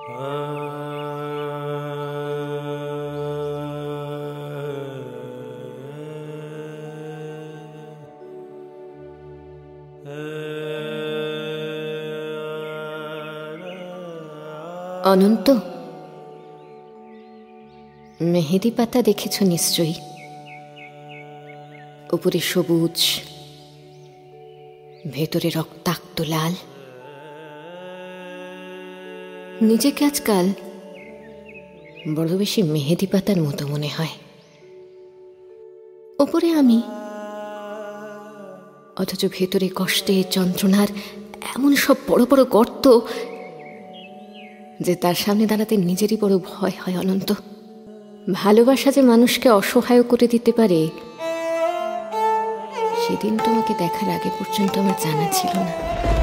অনন্ত, মেহেদি পাতা দেখেছ নিশ্চয়ই। উপরে সবুজ, ভেতরে রক্তাক্ত লাল। নিজেকে আজকাল বড় বেশি মেহেদি পাতার মতো মনে হয়। উপরে আমি, অথচ ভেতরে কষ্টে যন্ত্রণার এমন সব বড় বড় গর্ত যে তার সামনে দাঁড়াতে নিজেরই বড় ভয় হয়। অনন্ত, ভালোবাসা যে মানুষকে অসহায় করে দিতে পারে সেদিন তোমাকে দেখার আগে পর্যন্ত আমার জানা ছিল না।